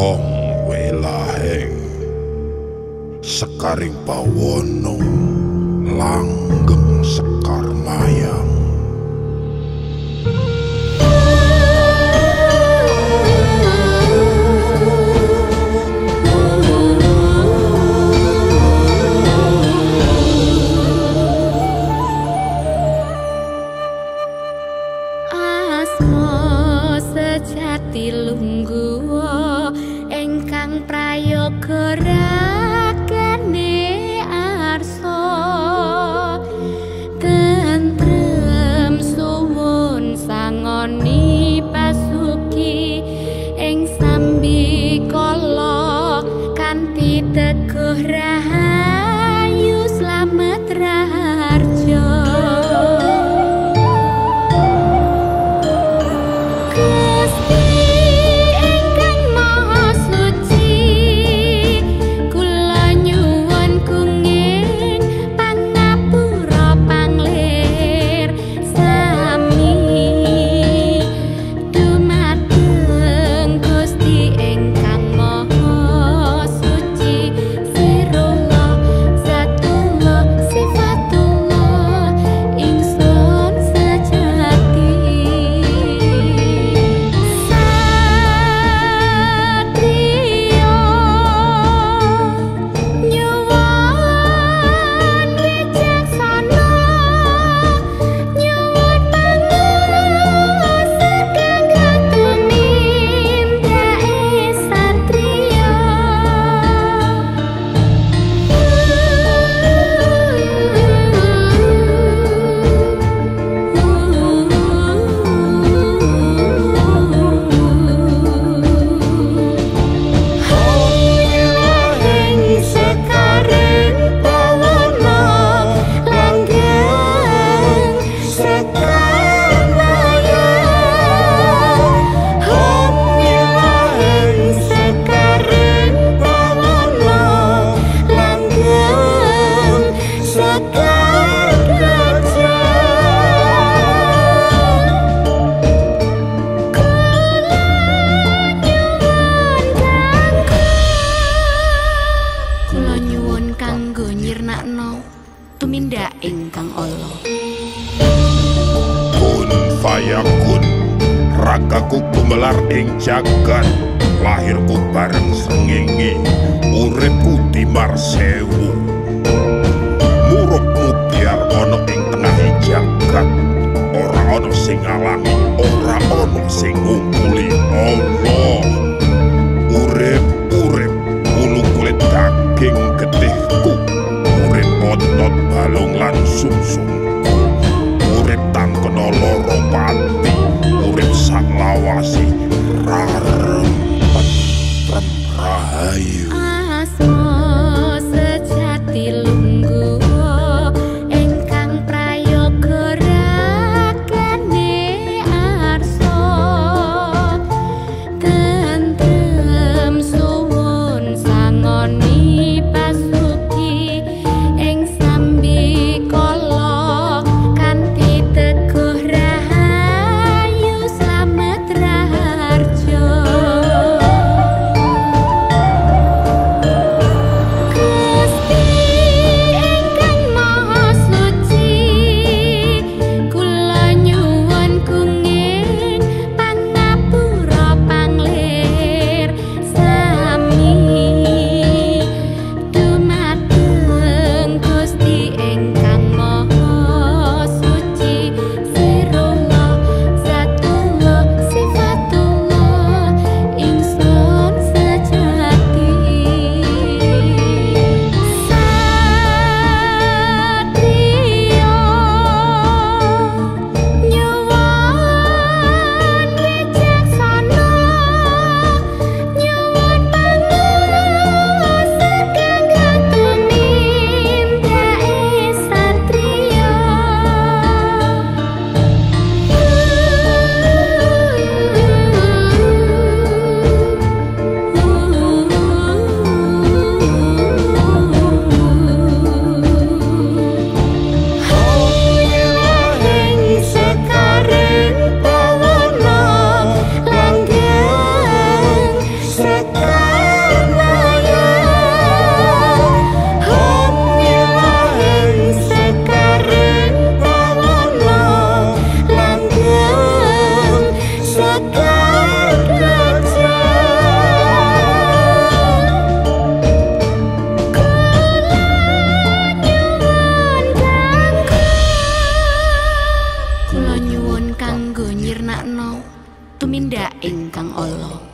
Hong welaheng Sekaring pawono langgeng sekar mayang. Sejati lungguh engkang prayoga ragane arsa tentrem suwun sangoni pasuki ing sambi kala kanthi teguh rahayu slamet raharja. Tumindak ingkang Allah. Kun fayakun ragaku gumelar ing jagat, lahirku bareng srengenge, uripku timar sewu. Murubmu biar ana ing tengah jagat, ora ana sing ngalangi, ora ana sing ngungkuli Allah. Urip bulu kulit daging getihku, urip otot balung lan sumsumku, urip tangkena loro pati, urip sak lawasi rarempet rahayu. Asma sejati lungguh engkang prayoga ragane arsa nyempirnakno tumindak ingkang ala.